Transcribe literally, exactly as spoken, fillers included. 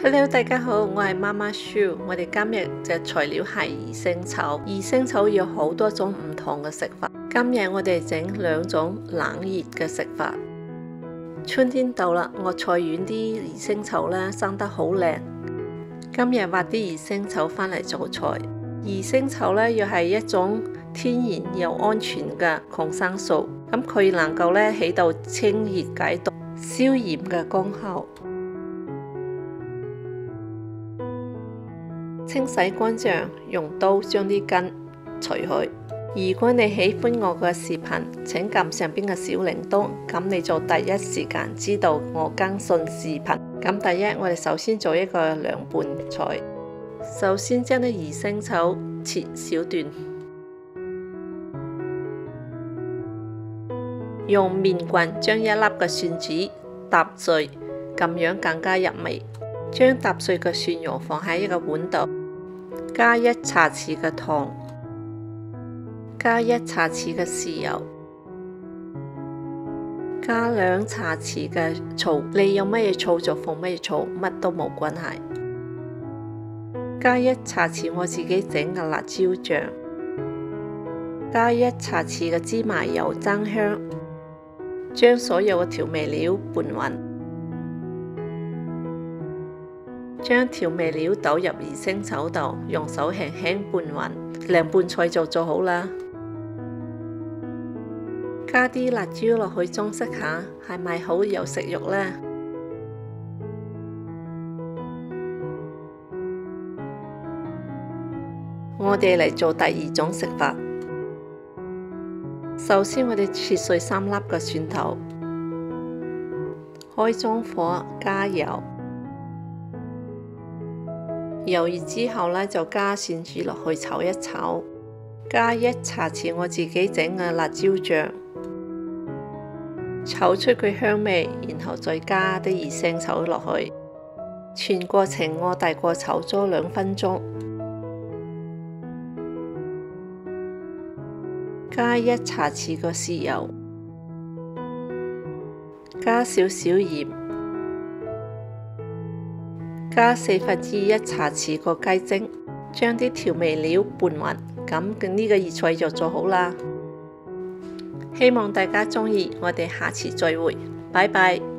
Hello， 大家好，我係媽媽 Sue。我哋今日嘅材料係魚腥草。魚腥草有好多種唔同嘅食法。今日我哋整兩種冷熱嘅食法。春天到啦，我菜園啲魚腥草咧生得好靚。今日挖啲魚腥草返嚟做菜。魚腥草咧又係一種天然又安全嘅抗生素，咁佢能夠咧起到清熱解毒、消炎嘅功效。清洗乾淨，用刀將啲根除去。如果你喜歡我嘅視頻，請撳上邊嘅小鈴鐺，咁你就第一時間知道我更新視頻。咁第一，我哋首先做一個涼拌菜。首先將啲魚腥草切小段，用麵棍將一粒嘅蒜子揼碎，咁樣更加入味。將揼碎嘅蒜蓉放喺一個碗度，加一茶匙嘅糖，加一茶匙嘅豉油，加兩茶匙嘅醋。你有乜嘢醋就放乜嘢醋，乜都冇關係。加一茶匙我自己整嘅辣椒醬，加一茶匙嘅芝麻油增香。將所有嘅調味料拌勻。將調味料倒入魚腥草度，用手輕輕拌勻，涼拌菜就做好啦。加啲辣椒落去裝飾下，係咪好有食慾呢？我哋嚟做第二種食法。首先我哋切碎三粒嘅蒜頭，開中火加油。油熱之後呢，就加蒜子落去炒一炒，加一茶匙我自己整嘅辣椒醬，炒出佢香味，然後再加啲魚腥草落去。全過程我大概炒咗兩分鐘，加一茶匙嘅豉油，加少少鹽。加四分之一茶匙個雞精，將啲調味料拌勻，咁呢個熱菜就做好啦。希望大家鍾意，我哋下次再會，拜拜。